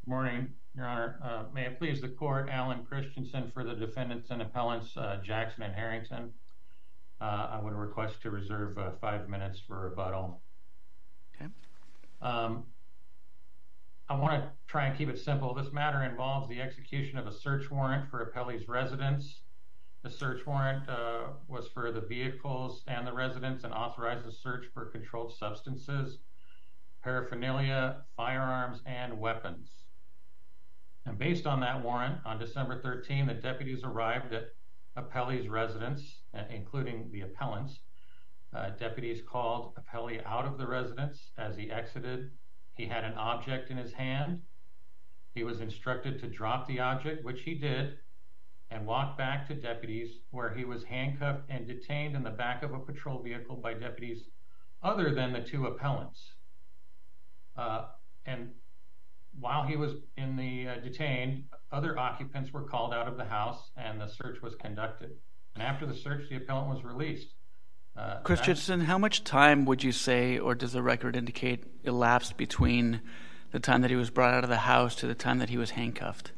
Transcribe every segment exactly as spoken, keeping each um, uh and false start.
morning, Your Honor. Uh, may it please the court, Alan Christensen for the defendants and appellants, uh, Jackson and Harrington. Uh, I would request to reserve uh, five minutes for rebuttal. Okay. Um, I want to try and keep it simple. This matter involves the execution of a search warrant for appellee's residence. The search warrant uh, was for the vehicles and the residence and authorized the search for controlled substances, paraphernalia, firearms, and weapons. And based on that warrant, on December thirteenth, the deputies arrived at appellee's residence, including the appellants. Uh, deputies called appellee out of the residence. As he exited, he had an object in his hand. He was instructed to drop the object, which he did, and walked back to deputies, where he was handcuffed and detained in the back of a patrol vehicle by deputies other than the two appellants. Uh, and while he was in the uh, detained, other occupants were called out of the house and the search was conducted. And after the search, the appellant was released. Uh, Christensen, how much time would you say, or does the record indicate, elapsed between the time that he was brought out of the house to the time that he was handcuffed?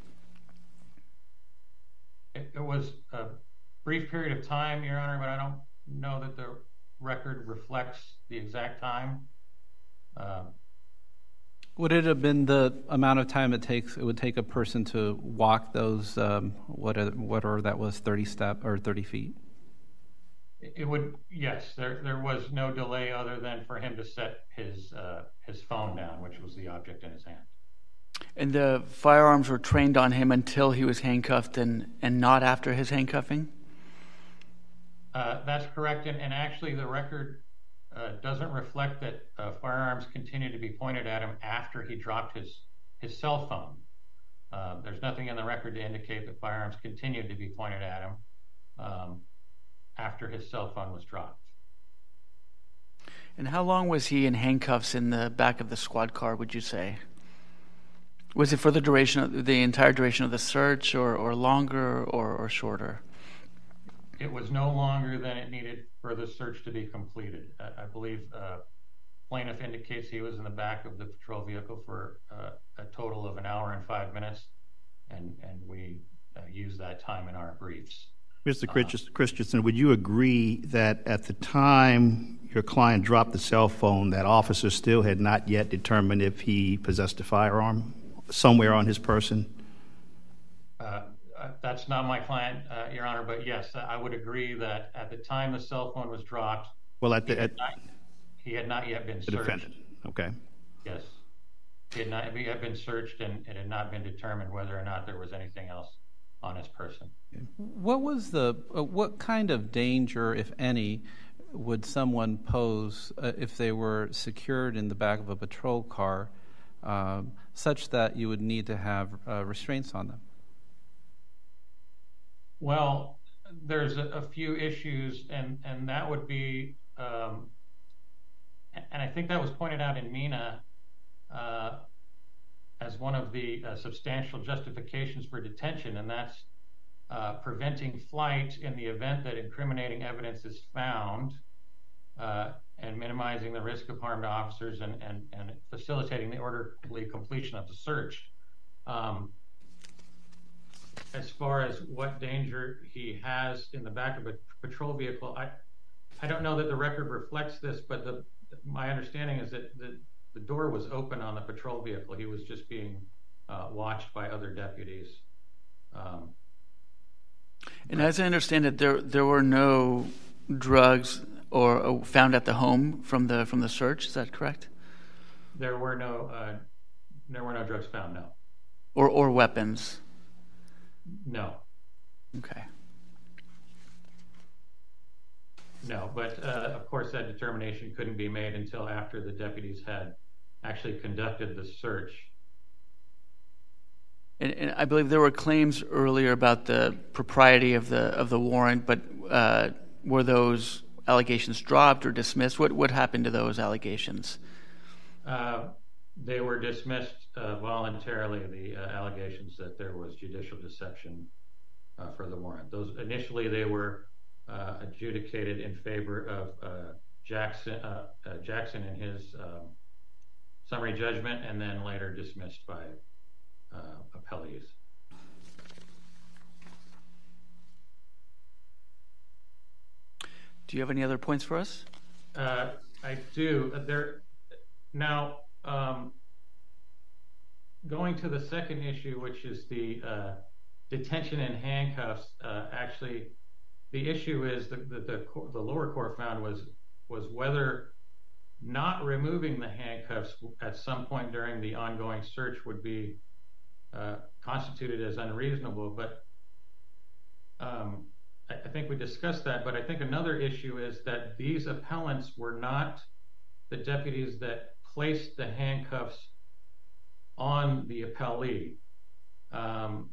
It, it was a brief period of time, Your Honor, but I don't know that the record reflects the exact time. Uh, Would it have been the amount of time it takes? It would take a person to walk those um, whatever, whatever that was, thirty step or thirty feet. It would, yes. There, there was no delay other than for him to set his uh, his phone down, which was the object in his hand. And the firearms were trained on him until he was handcuffed, and, and not after his handcuffing? Uh, that's correct, and, and actually the record uh, doesn't reflect that uh, firearms continued to be pointed at him after he dropped his, his cell phone. Uh, there's nothing in the record to indicate that firearms continued to be pointed at him um, after his cell phone was dropped. And how long was he in handcuffs in the back of the squad car, would you say? Was it for the duration of the entire duration of the search, or, or longer, or, or shorter? It was no longer than it needed for the search to be completed. I, I believe uh, plaintiff indicates he was in the back of the patrol vehicle for uh, a total of an hour and five minutes, and, and we uh, used that time in our briefs. Mister Christensen, would you agree that at the time your client dropped the cell phone, that officer still had not yet determined if he possessed a firearm somewhere on his person? Uh, that's not my client, uh, Your Honor, but yes, I would agree that at the time the cell phone was dropped, well, at the, he, had at not, he had not yet been the searched. Defendant. Okay. Yes. He had not he had been searched, and it had not been determined whether or not there was anything else on his person. What was the uh, what kind of danger, if any, would someone pose uh, if they were secured in the back of a patrol car, uh, such that you would need to have uh, restraints on them? Well, there's a, a few issues, and and that would be, um, and I think that was pointed out in MENA uh, as one of the uh, substantial justifications for detention, and that's uh, preventing flight in the event that incriminating evidence is found, uh, and minimizing the risk of harm to officers, and, and, and facilitating the orderly completion of the search. Um, as far as what danger he has in the back of a patrol vehicle, I, I don't know that the record reflects this, but the, my understanding is that the, the door was open on the patrol vehicle. He was just being uh, watched by other deputies. Um, and as I understand it, there there were no drugs or uh, found at the home from the from the search. Is that correct? There were no uh, there were no drugs found. No. Or or weapons. No. Okay. No, but uh, of course that determination couldn't be made until after the deputies had actually conducted the search. And, and I believe there were claims earlier about the propriety of the of the warrant, but uh, were those allegations dropped or dismissed? What what happened to those allegations? Uh, they were dismissed uh, voluntarily. The uh, allegations that there was judicial deception uh, for the warrant. Those initially they were uh, adjudicated in favor of uh, Jackson uh, uh, Jackson in his um, summary judgment, and then later dismissed by uh, appellees. Do you have any other points for us? Uh, I do. There now, um, going to the second issue, which is the uh, detention in handcuffs. Uh, actually, the issue is that the, the the lower court found was was whether not removing the handcuffs at some point during the ongoing search would be uh, constituted as unreasonable. But um, I, I think we discussed that. But I think another issue is that these appellants were not the deputies that placed the handcuffs on the appellee. Um,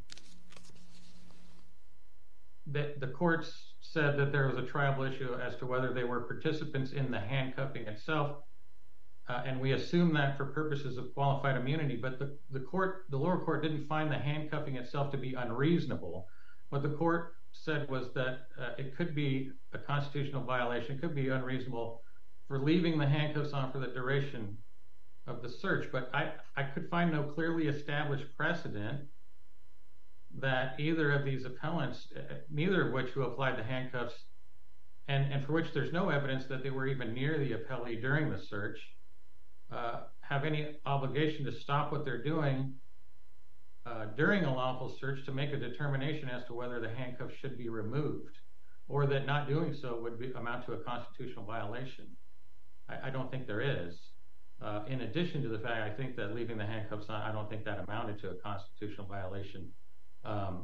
the, the courts said that there was a tribal issue as to whether they were participants in the handcuffing itself, uh, and we assume that for purposes of qualified immunity. But the, the court, the lower court, didn't find the handcuffing itself to be unreasonable. What the court said was that uh, it could be a constitutional violation, it could be unreasonable for leaving the handcuffs on for the duration of the search. But I, I could find no clearly established precedent that either of these appellants, neither of which who applied the handcuffs, and, and for which there's no evidence that they were even near the appellee during the search, uh, have any obligation to stop what they're doing uh, during a lawful search to make a determination as to whether the handcuffs should be removed, or that not doing so would be, amount to a constitutional violation. I, I don't think there is. Uh, in addition to the fact, I think that leaving the handcuffs on, I don't think that amounted to a constitutional violation. Um,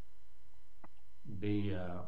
the uh,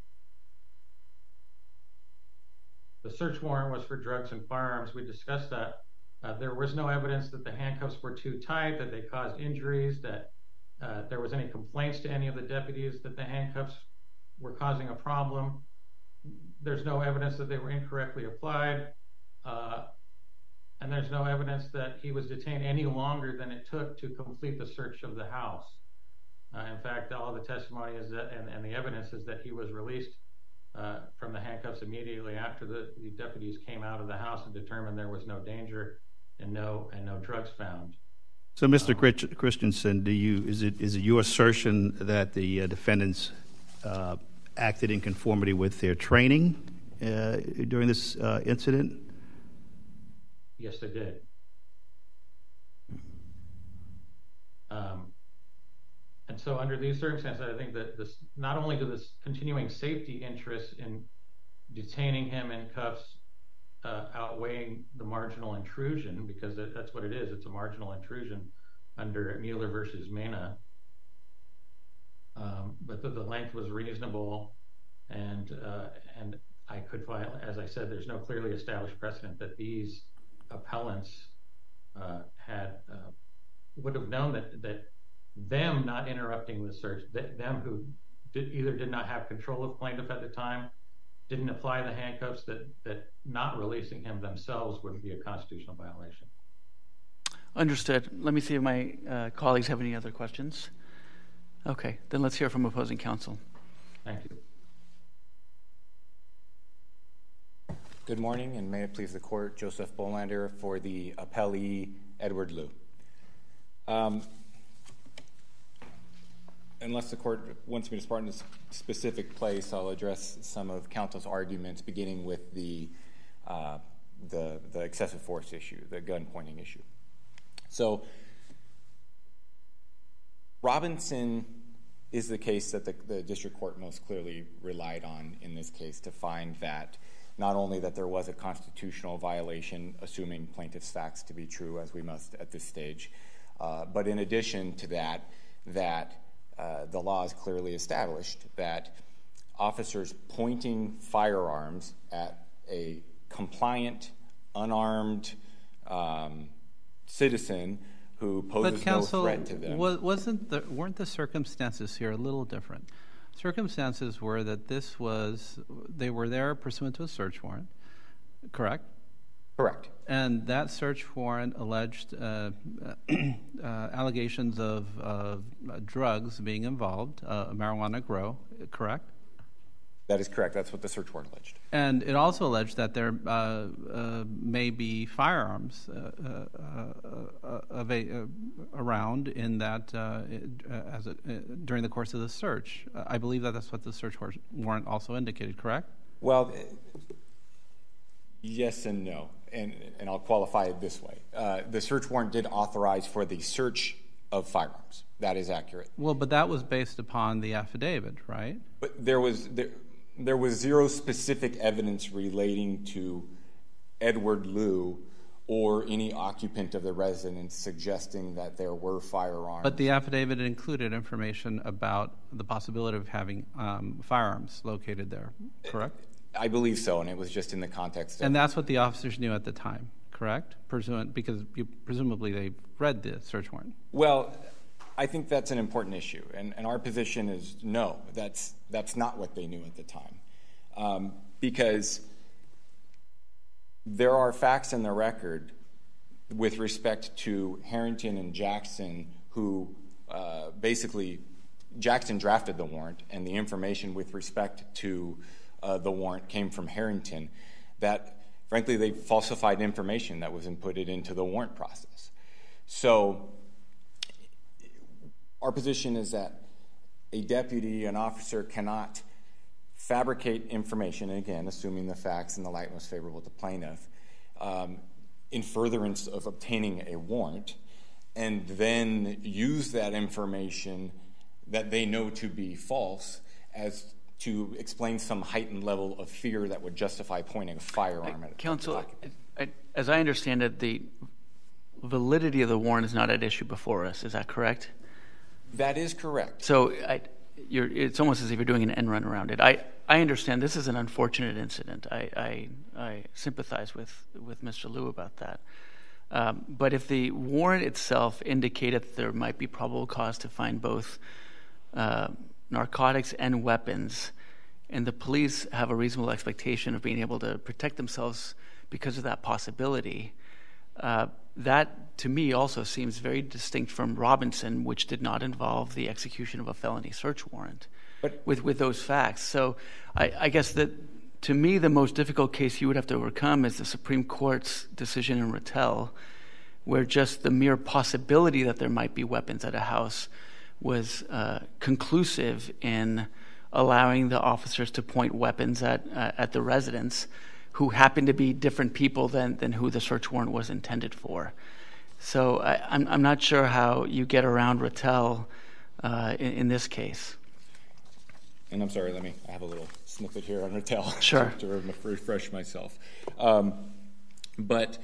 the search warrant was for drugs and firearms. We discussed that. Uh, there was no evidence that the handcuffs were too tight, that they caused injuries, that uh, there was any complaints to any of the deputies that the handcuffs were causing a problem. There's no evidence that they were incorrectly applied. Uh, and there's no evidence that he was detained any longer than it took to complete the search of the house. Uh, in fact, all the testimony is that, and, and the evidence is that he was released uh, from the handcuffs immediately after the, the deputies came out of the house and determined there was no danger and no and no drugs found. So, Mister Um, Christensen, do you is it is it your assertion that the uh, defendants uh, acted in conformity with their training uh, during this uh, incident? Yes, they did. Um, and so under these circumstances, I think that this, not only do this continuing safety interests in detaining him in cuffs uh, outweighing the marginal intrusion, because it, that's what it is, it's a marginal intrusion under Mueller versus Mena, um, but that the length was reasonable, and uh, and I could find, as I said, there's no clearly established precedent that these appellants uh, had uh, would have known that that them not interrupting the search, that them who did, either did not have control of plaintiff at the time, didn't apply the handcuffs, that that not releasing him themselves would be a constitutional violation. Understood. Let me see if my uh, colleagues have any other questions. Okay, then let's hear from opposing counsel. Thank you. Good morning, and may it please the court, Joseph Bolander for the appellee, Edward Liu. Um, unless the court wants me to start in a specific place, I'll address some of counsel's arguments, beginning with the, uh, the, the excessive force issue, the gun pointing issue. So, Robinson is the case that the, the district court most clearly relied on in this case to find that not only that there was a constitutional violation, assuming plaintiff's facts to be true, as we must at this stage, uh, but in addition to that, that uh, the law is clearly established that officers pointing firearms at a compliant, unarmed um, citizen who poses but counsel, no threat to them. Wasn't the, weren't the circumstances here a little different? Circumstances were that this was, they were there pursuant to a search warrant, correct? Correct. And that search warrant alleged uh, uh, allegations of uh, drugs being involved, uh, marijuana grow, correct? That is correct. That's what the search warrant alleged. And it also alleged that there uh, uh, may be firearms uh, uh, uh, uh, uh, around in that uh, as a, uh, during the course of the search. Uh, I believe that that's what the search warrant also indicated, correct? Well, yes and no, and, and I'll qualify it this way. Uh, the search warrant did authorize for the search of firearms. That is accurate. Well, but that was based upon the affidavit, right? But there was... There, There was zero specific evidence relating to Edward Liu or any occupant of the residence suggesting that there were firearms. But the affidavit included information about the possibility of having um, firearms located there, correct? I believe so, and it was just in the context of... And that's what the officers knew at the time, correct? Pursuant, because you, presumably they read the search warrant. Well, I think that's an important issue, and, and our position is no, that's that's not what they knew at the time, um, because there are facts in the record with respect to Harrington and Jackson, who uh, basically Jackson drafted the warrant, and the information with respect to uh, the warrant came from Harrington. That frankly they falsified information that was inputted into the warrant process. So our position is that a deputy, an officer, cannot fabricate information, and again, assuming the facts in the light most favorable to plaintiff, um, in furtherance of obtaining a warrant, and then use that information that they know to be false as to explain some heightened level of fear that would justify pointing a firearm at a Counsel, I, as I understand it, the validity of the warrant is not at issue before us. Is that correct? That is correct. So I, you're, it's almost as if you're doing an end run around it. I, I understand this is an unfortunate incident. I, I, I sympathize with, with Mister Liu about that. Um, but if the warrant itself indicated that there might be probable cause to find both uh, narcotics and weapons, and the police have a reasonable expectation of being able to protect themselves because of that possibility, uh, that to me also seems very distinct from Robinson, which did not involve the execution of a felony search warrant but, with, with those facts. So I, I guess that to me the most difficult case you would have to overcome is the Supreme Court's decision in Rattel, where just the mere possibility that there might be weapons at a house was uh, conclusive in allowing the officers to point weapons at uh, at the residents, who happened to be different people than, than who the search warrant was intended for. So I, I'm, I'm not sure how you get around Rattel uh, in, in this case. And I'm sorry, let me, I have a little snippet here on Rattel sure. to, to refresh myself. Um, but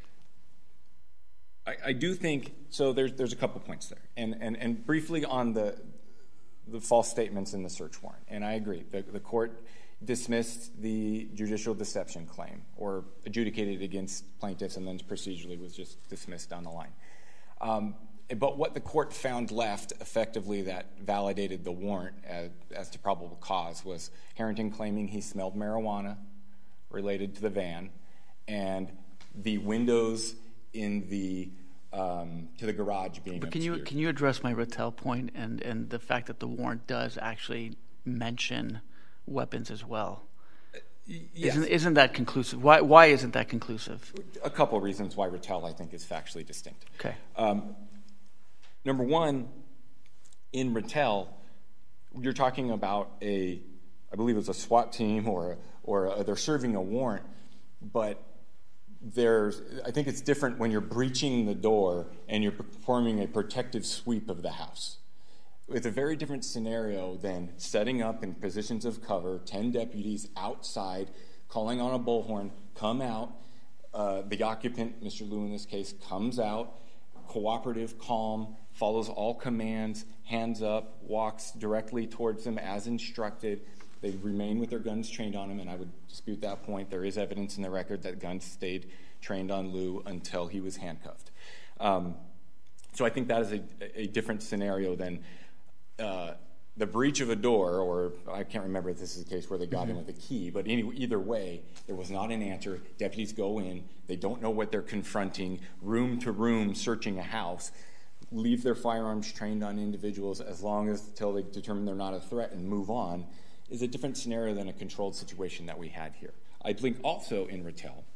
I, I do think, so there's, there's a couple points there. And, and, and briefly on the, the false statements in the search warrant. And I agree, the, the court dismissed the judicial deception claim, or adjudicated against plaintiffs, and then procedurally was just dismissed down the line. Um, but what the court found left effectively that validated the warrant as, as to probable cause was Harrington claiming he smelled marijuana related to the van, and the windows in the um, to the garage being but can obscured. you can you address my Rattel point and and the fact that the warrant does actually mention weapons as well? Yes. Isn't, isn't that conclusive? Why why isn't that conclusive? A couple of reasons why Rattel, I think, is factually distinct. Okay. Um, number one, in Rattel, you're talking about a, I believe it was a SWAT team, or or a, they're serving a warrant, but there's, I think it's different when you're breaching the door and you're performing a protective sweep of the house. It's a very different scenario than setting up in positions of cover, ten deputies outside, calling on a bullhorn, come out. Uh, the occupant, Mister Liu in this case, comes out, cooperative, calm, follows all commands, hands up, walks directly towards them as instructed. They remain with their guns trained on him, and I would dispute that point. There is evidence in the record that guns stayed trained on Liu until he was handcuffed. Um, so I think that is a, a different scenario than Uh, the breach of a door, or I can't remember if this is the case where they got mm-hmm. in with a key, but any, either way, there was not an answer. Deputies go in, they don't know what they're confronting, room to room searching a house, leave their firearms trained on individuals as long as until they determine they're not a threat and move on. is a different scenario than a controlled situation that we had here. I think also in Rattel,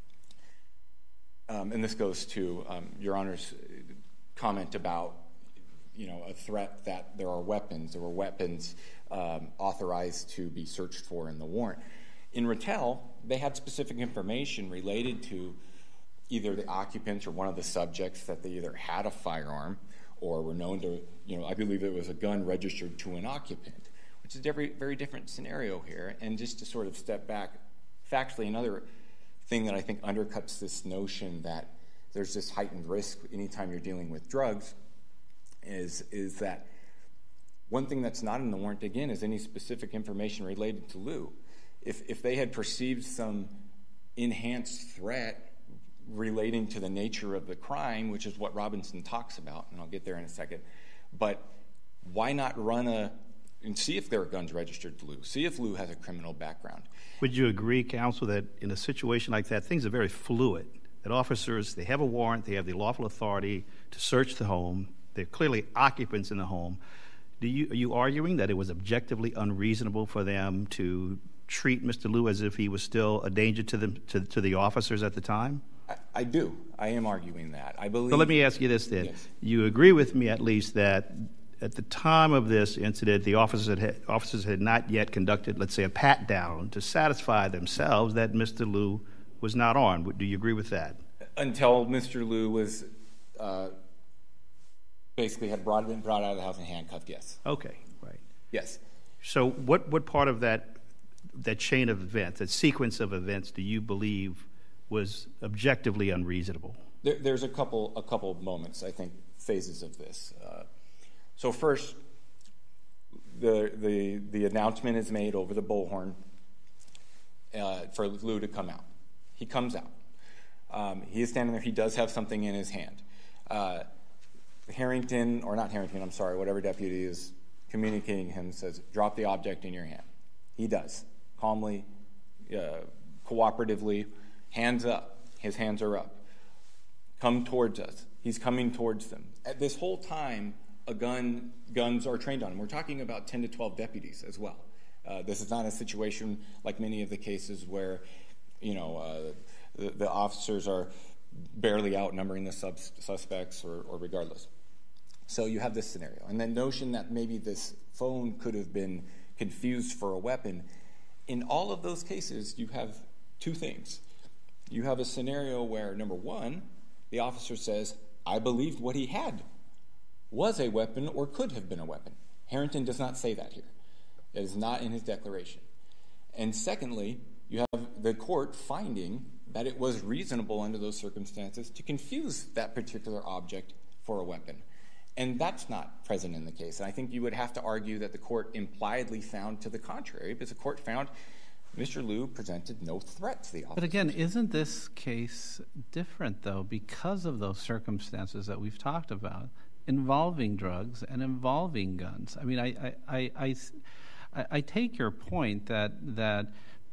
um, and this goes to um, Your Honor's comment about, you know, a threat that there are weapons, there were weapons um, authorized to be searched for in the warrant. In Rattel, they had specific information related to either the occupants or one of the subjects that they either had a firearm or were known to, you know, I believe it was a gun registered to an occupant, which is a very, very different scenario here. And just to sort of step back, factually, another thing that I think undercuts this notion that there's this heightened risk anytime you're dealing with drugs is, is that one thing that's not in the warrant, again, is any specific information related to Lou. If, if they had perceived some enhanced threat relating to the nature of the crime, which is what Robinson talks about, and I'll get there in a second, but why not run a, and see if there are guns registered to Lou, see if Lou has a criminal background. Would you agree, counsel, that in a situation like that, things are very fluid, that officers, they have a warrant, they have the lawful authority to search the home, they're clearly occupants in the home. Do you, are you arguing that it was objectively unreasonable for them to treat Mister Lou as if he was still a danger to them, to, to the officers at the time? I, I do. I am arguing that. I believe. So let me ask you this then. Yes. You agree with me at least that at the time of this incident, the officers had, officers had not yet conducted, let's say, a pat down to satisfy themselves that Mister Lou was not armed. Do you agree with that? Until Mister Lou was uh, basically had brought been brought out of the house and handcuffed. Yes. Okay. Right. Yes. So what what part of that that chain of events, that sequence of events, do you believe was objectively unreasonable? There, there's a couple a couple of moments, I think, phases of this. Uh, so first, the the the announcement is made over the bullhorn uh, for Lou to come out. He comes out. Um, he is standing there. He does have something in his hand. Uh, Harrington, or not Harrington, I'm sorry, whatever deputy is communicating him says, drop the object in your hand. He does, calmly, uh, cooperatively, hands up. His hands are up. Come towards us. He's coming towards them. At this whole time, a gun, guns are trained on him. We're talking about ten to twelve deputies as well. Uh, this is not a situation like many of the cases where, you know, uh, the, the officers are barely outnumbering the sub- suspects or, or regardless. So you have this scenario. And the notion that maybe this phone could have been confused for a weapon, in all of those cases, you have two things. You have a scenario where, number one, the officer says, I believed what he had was a weapon or could have been a weapon. Harrington does not say that here. It is not in his declaration. And secondly, you have the court finding that it was reasonable under those circumstances to confuse that particular object for a weapon. And that's not present in the case. And I think you would have to argue that the court impliedly found to the contrary, because the court found Mister Lou presented no threat to the officer. But again, isn't this case different, though, because of those circumstances that we've talked about, involving drugs and involving guns? I mean, I, I, I, I, I take your point that that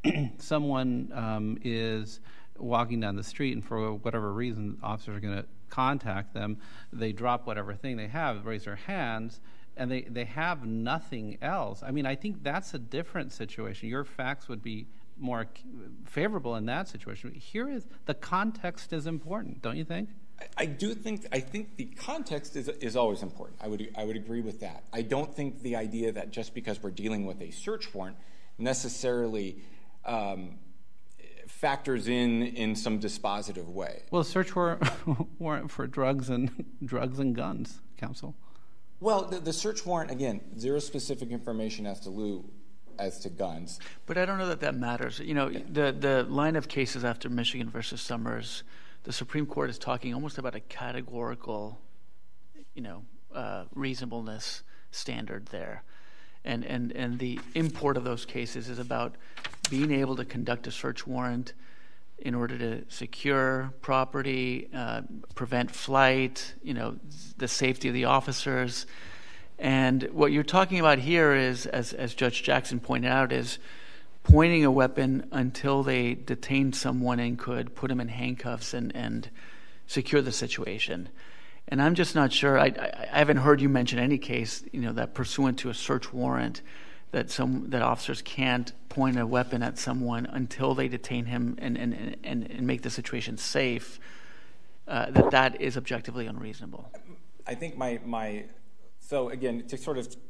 someone um, is walking down the street and for whatever reason, officers are going to contact them. They drop whatever thing they have, raise their hands, and they, they have nothing else. I mean, I think that's a different situation. Your facts would be more favorable in that situation. Here is the context is important, don't you think? I, I do think I think the context is is always important. I would I would agree with that. I don't think the idea that just because we're dealing with a search warrant necessarily um, factors in in some dispositive way. Well, search warrant warrant for drugs and drugs and guns, counsel. Well, the, the search warrant, again, zero specific information as to Lou, as to guns. But I don't know that that matters. You know, the the line of cases after Michigan versus Summers, the Supreme Court is talking almost about a categorical, you know, uh, reasonableness standard there. And, and, and the import of those cases is about being able to conduct a search warrant in order to secure property, uh, prevent flight, you know, the safety of the officers. And what you're talking about here is, as, as Judge Jackson pointed out, is pointing a weapon until they detained someone and could put him in handcuffs and, and secure the situation. And I'm just not sure. I, I, I haven't heard you mention any case, you know, that pursuant to a search warrant, that some that officers can't point a weapon at someone until they detain him and and, and, and make the situation safe, uh, that that is objectively unreasonable. I think my my so again to sort of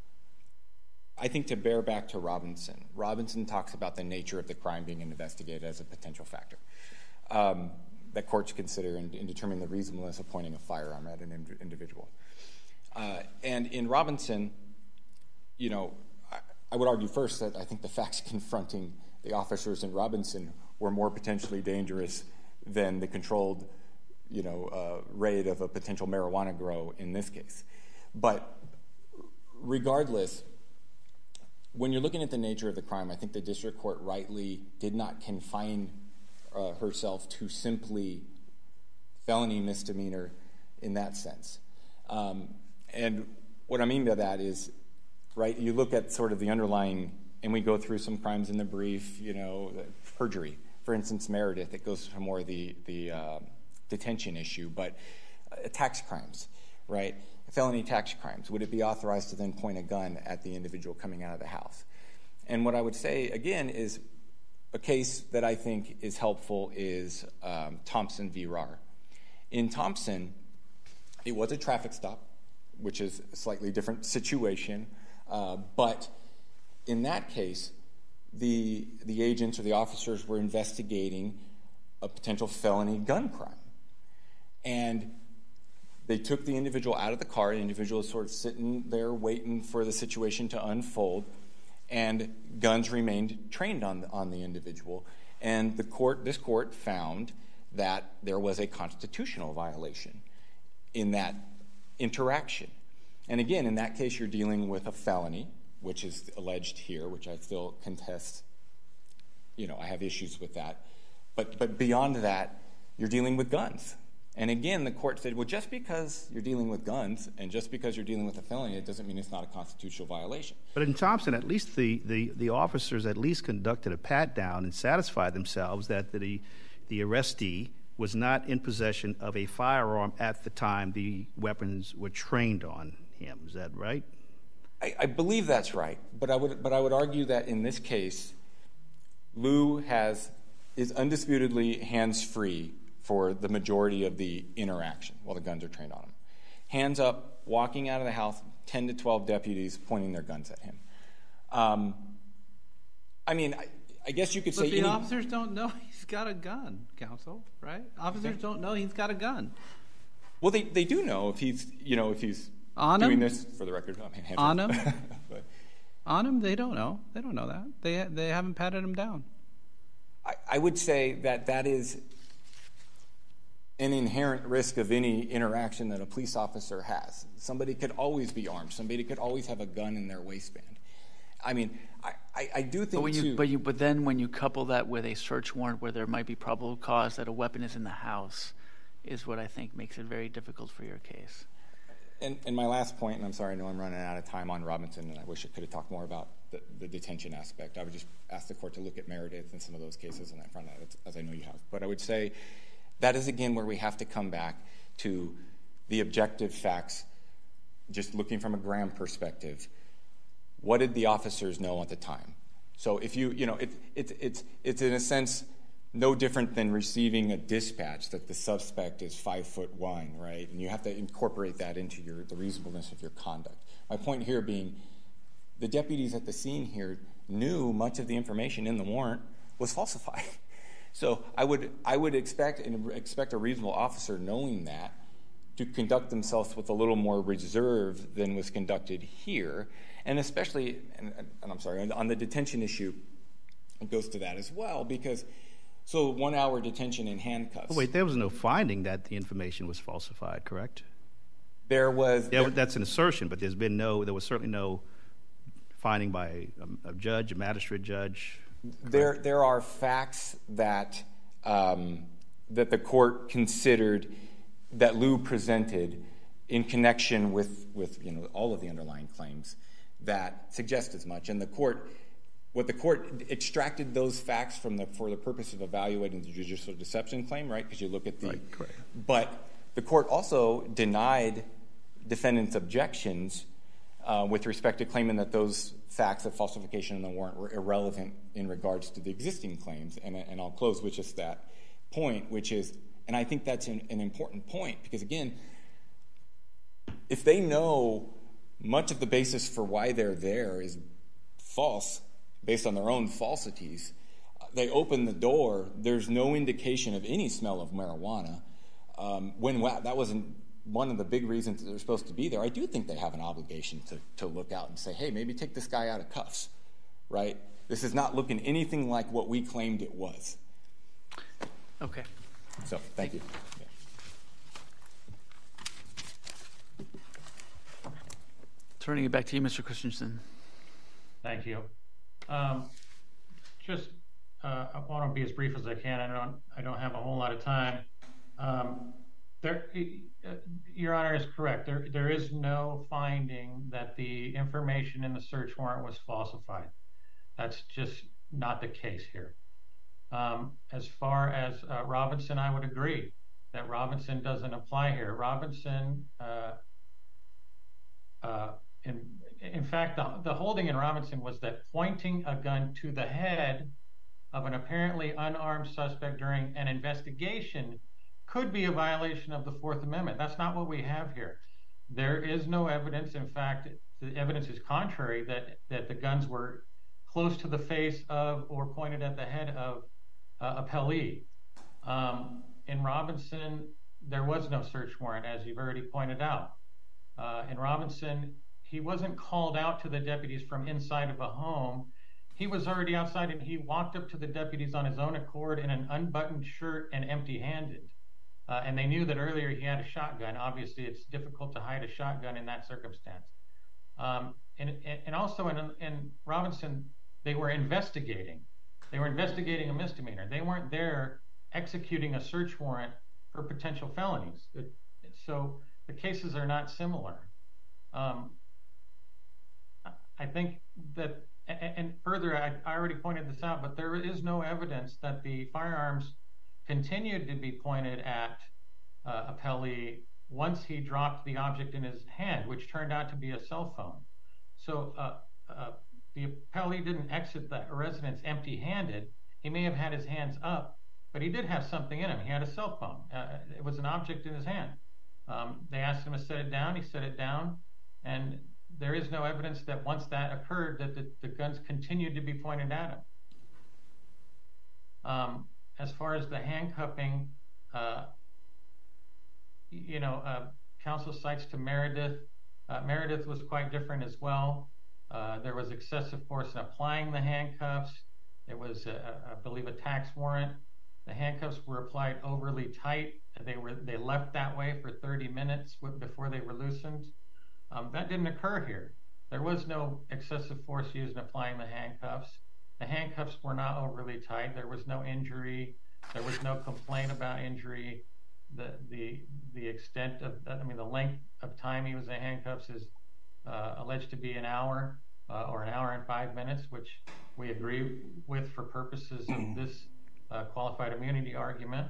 I think to bear back to Robinson. Robinson talks about the nature of the crime being investigated as a potential factor um, that courts consider in, in determining the reasonableness of pointing a firearm at an ind- individual. Uh, and in Robinson, you know, I, I would argue first that I think the facts confronting the officers in Robinson were more potentially dangerous than the controlled, you know, uh, raid of a potential marijuana grow in this case. But regardless, when you're looking at the nature of the crime, I think the district court rightly did not confine uh, herself to simply felony misdemeanor in that sense. Um, and what I mean by that is, right, you look at sort of the underlying, and we go through some crimes in the brief, you know, perjury. For instance, Meredith, it goes to more the, the uh, detention issue, but uh, tax crimes, right? Felony tax crimes. Would it be authorized to then point a gun at the individual coming out of the house? And what I would say, again, is a case that I think is helpful is um, Thompson v. Rahr. In Thompson, it was a traffic stop, which is a slightly different situation, uh, but in that case, the, the agents or the officers were investigating a potential felony gun crime. And they took the individual out of the car. The individual is sort of sitting there waiting for the situation to unfold, and guns remained trained on the, on the individual. And the court, this court found that there was a constitutional violation in that interaction. And again, in that case, you're dealing with a felony, which is alleged here, which I still contest. You know, I have issues with that. But but beyond that, you're dealing with guns. And again, the court said, well, just because you're dealing with guns and just because you're dealing with a felony, it doesn't mean it's not a constitutional violation. But in Thompson, at least the, the, the officers at least conducted a pat-down and satisfied themselves that the, the arrestee was not in possession of a firearm at the time the weapons were trained on him. Is that right? I, I believe that's right. But I would but I would argue that in this case, Lou has is undisputedly hands-free for the majority of the interaction while the guns are trained on him. Hands up, walking out of the house, ten to twelve deputies pointing their guns at him. Um, I mean, I, I guess you could but say... the any, officers don't know he's got a gun, counsel, right? Officers okay. don't know he's got a gun. Well, they, they do know if he's, you know, if he's on doing him? this, for the record. I mean, on him? but, on him, they don't know. They don't know that. They, they haven't patted him down. I, I would say that that is an inherent risk of any interaction that a police officer has. Somebody could always be armed. Somebody could always have a gun in their waistband. I mean, I, I, I do think, but when you, too... But, you, but then when you couple that with a search warrant where there might be probable cause that a weapon is in the house is what I think makes it very difficult for your case. And, and my last point, and I'm sorry, I know I'm running out of time on Robinson, and I wish I could have talked more about the, the detention aspect. I would just ask the court to look at Meredith and some of those cases in that front, as I know you have. But I would say that is, again, where we have to come back to the objective facts, just looking from a Graham perspective. What did the officers know at the time? So if you, you know, it, it, it's, it's in a sense no different than receiving a dispatch that the suspect is five foot one, right? And you have to incorporate that into your the reasonableness of your conduct. My point here being the deputies at the scene here knew much of the information in the warrant was falsified. So I would I would expect and expect a reasonable officer knowing that to conduct themselves with a little more reserve than was conducted here, and especially and, and I'm sorry on the detention issue, it goes to that as well because so one hour detention in handcuffs. Oh, wait, there was no finding that the information was falsified, correct? There was. Yeah, there, that's an assertion, but there's been no. There was certainly no finding by a, a judge, a magistrate judge. There, there are facts that um, that the court considered that Lou presented in connection with, with you know all of the underlying claims that suggest as much. And the court, what the court extracted those facts from the for the purpose of evaluating the judicial deception claim, right? Because you look at the. Right, correct. But the court also denied defendants' objections uh, with respect to claiming that those facts of falsification in the warrant were irrelevant in regards to the existing claims. And, and I'll close with just that point, which is, and I think that's an, an important point, because again, if they know much of the basis for why they're there is false, based on their own falsities, they open the door, there's no indication of any smell of marijuana. Um, when wow, that wasn't one of the big reasons that they're supposed to be there, I do think they have an obligation to, to look out and say, hey, maybe take this guy out of cuffs, right? This is not looking anything like what we claimed it was. Okay. So, thank you. Yeah. Turning it back to you, Mister Christensen. Thank you. Um, just, uh, I want to be as brief as I can. I don't, I don't have a whole lot of time. Um, there, uh, Your Honor is correct. There, there is no finding that the information in the search warrant was falsified. That's just not the case here. Um, as far as uh, Robinson, I would agree that Robinson doesn't apply here. Robinson, uh, uh, in, in fact, the, the holding in Robinson was that pointing a gun to the head of an apparently unarmed suspect during an investigation could be a violation of the Fourth Amendment. That's not what we have here. There is no evidence. In fact, the evidence is contrary that, that the guns were close to the face of or pointed at the head of uh, appellee. Um, in Robinson, there was no search warrant, as you've already pointed out. Uh, in Robinson, he wasn't called out to the deputies from inside of a home. He was already outside, and he walked up to the deputies on his own accord in an unbuttoned shirt and empty-handed. Uh, and they knew that earlier he had a shotgun. Obviously, it's difficult to hide a shotgun in that circumstance. Um, and, and also in, in Robinson, they were investigating. They were investigating a misdemeanor. They weren't there executing a search warrant for potential felonies. It, so the cases are not similar. Um, I think that, and further, I, I already pointed this out, but there is no evidence that the firearms continued to be pointed at uh, appellee once he dropped the object in his hand, which turned out to be a cell phone. So uh, uh, the appellee didn't exit the residence empty-handed. He may have had his hands up, but he did have something in him. He had a cell phone. Uh, it was an object in his hand. Um, they asked him to set it down. He set it down, and there is no evidence that once that occurred that the, the guns continued to be pointed at him. Um, as far as the handcuffing, uh, you know, uh, counsel cites to Meredith. Uh, Meredith was quite different as well. Uh, there was excessive force in applying the handcuffs. It was, a, a, I believe, a tax warrant. The handcuffs were applied overly tight. They were they left that way for thirty minutes before they were loosened. Um, that didn't occur here. There was no excessive force used in applying the handcuffs. The handcuffs were not overly tight. There was no injury. There was no complaint about injury. The the the extent of, I mean, the length of time he was in handcuffs is uh, alleged to be an hour uh, or an hour and five minutes, which we agree with for purposes of this uh, qualified immunity argument.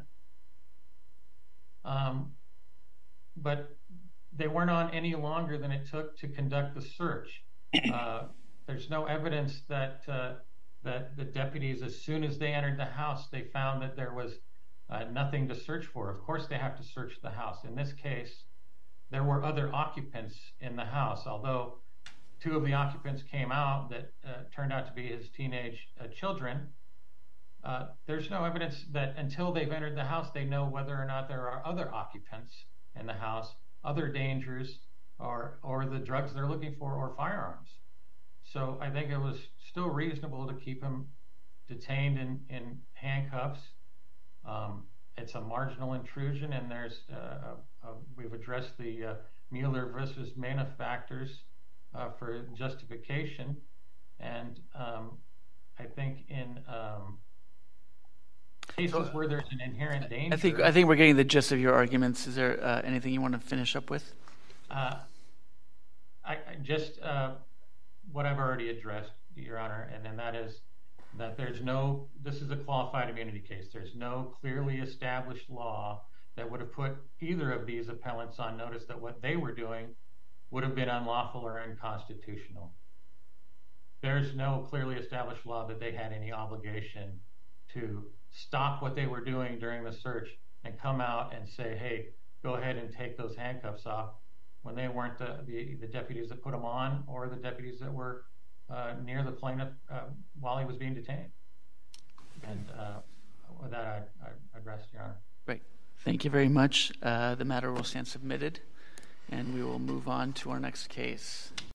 Um, but they weren't on any longer than it took to conduct the search. Uh, there's no evidence that uh, that the deputies, as soon as they entered the house, they found that there was uh, nothing to search for. Of course, they have to search the house. In this case, there were other occupants in the house, although two of the occupants came out that uh, turned out to be his teenage uh, children. Uh, there's no evidence that until they've entered the house, they know whether or not there are other occupants in the house, other dangers, or or the drugs they're looking for, or firearms. So I think it was still reasonable to keep him detained in, in handcuffs. Um, it's a marginal intrusion, and there's uh, uh, we've addressed the uh, Mueller versus Mena factors uh, for justification, and um, I think in um, cases where there's an inherent danger. I think I think we're getting the gist of your arguments. Is there uh, anything you want to finish up with? Uh, I, I just uh, what I've already addressed, Your Honor, and then that is that there's no. This is a qualified immunity case. There's no clearly established law that would have put either of these appellants on notice that what they were doing would have been unlawful or unconstitutional. There's no clearly established law that they had any obligation to stop what they were doing during the search and come out and say, hey, go ahead and take those handcuffs off, when they weren't the, the, the deputies that put them on or the deputies that were uh, near the plaintiff uh, while he was being detained. And uh, with that, I, I, I'd rest, Your Honor. Great. Thank you very much. Uh, the matter will stand submitted, and we will move on to our next case.